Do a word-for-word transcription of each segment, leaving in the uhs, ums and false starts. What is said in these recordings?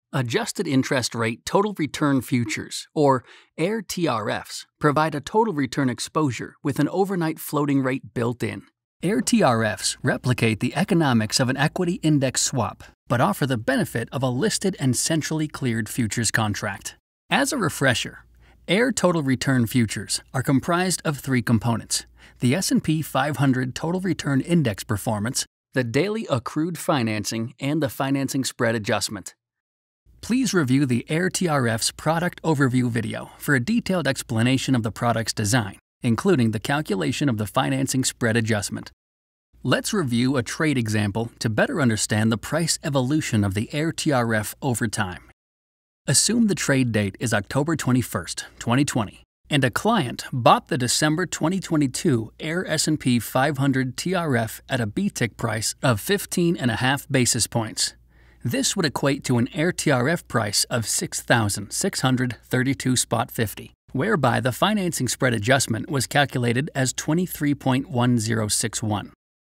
Adjusted Interest Rate Total Return Futures, or A I R T R Fs, provide a total return exposure with an overnight floating rate built in. A I R T R Fs replicate the economics of an equity index swap, but offer the benefit of a listed and centrally cleared futures contract. As a refresher, A I R Total Return Futures are comprised of three components: the S and P five hundred Total Return Index Performance, the Daily Accrued Financing, and the Financing Spread Adjustment. Please review the A I R T R F's product overview video for a detailed explanation of the product's design, including the calculation of the financing spread adjustment. Let's review a trade example to better understand the price evolution of the A I R T R F over time. Assume the trade date is October twenty-first, twenty twenty, and a client bought the December twenty twenty-two A I R S and P five hundred T R F at a B tick price of fifteen and a half basis points. This would equate to an A I R T R F price of six thousand six hundred thirty-two fifty, whereby the financing spread adjustment was calculated as twenty-three point one zero six one.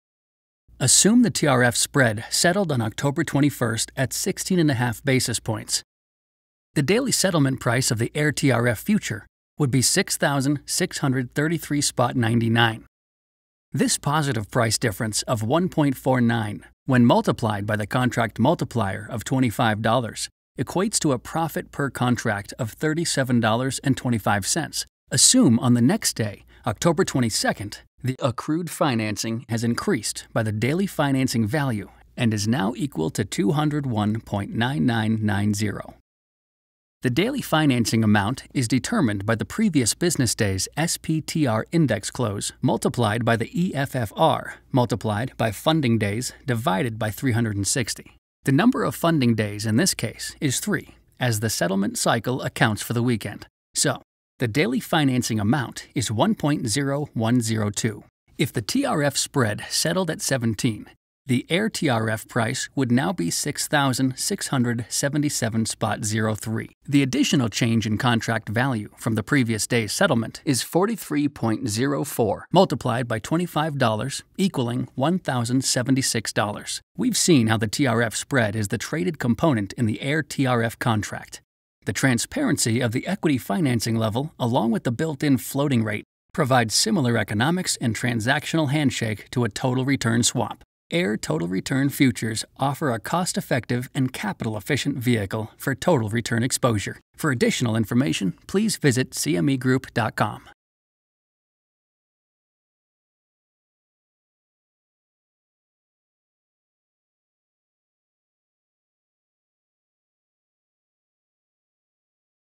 Assume the T R F spread settled on October twenty-first at sixteen and a half basis points. The daily settlement price of the A I R T R F future would be six thousand six hundred thirty-three ninety-nine. This positive price difference of one point four nine, when multiplied by the contract multiplier of twenty-five dollars, equates to a profit per contract of thirty-seven dollars and twenty-five cents. Assume on the next day, October twenty-second, the accrued financing has increased by the daily financing value and is now equal to two hundred one point nine nine nine zero. The daily financing amount is determined by the previous business day's S P T R index close multiplied by the E F F R multiplied by funding days divided by three hundred sixty. The number of funding days in this case is three, as the settlement cycle accounts for the weekend. So, the daily financing amount is one point zero one zero two. If the T R F spread settled at seventeen, the A I R T R F price would now be six thousand six hundred seventy-seven point zero three. The additional change in contract value from the previous day's settlement is forty-three point zero four, multiplied by twenty-five dollars, equaling one thousand seventy-six dollars. We've seen how the T R F spread is the traded component in the A I R T R F contract. The transparency of the equity financing level, along with the built-in floating rate, provides similar economics and transactional handshake to a total return swap. A I R Total Return Futures offer a cost-effective and capital-efficient vehicle for total return exposure. For additional information, please visit C M E group dot com.